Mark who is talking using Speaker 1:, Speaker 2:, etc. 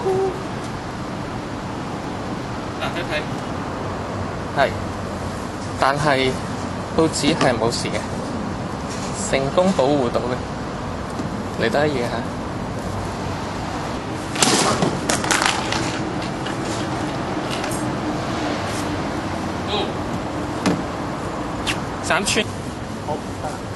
Speaker 1: 嗱，睇睇。
Speaker 2: 係，但係報紙係冇事嘅，成功保護到嘅。嚟得一嘢嚇。
Speaker 1: 3寸。
Speaker 2: 好，得啦。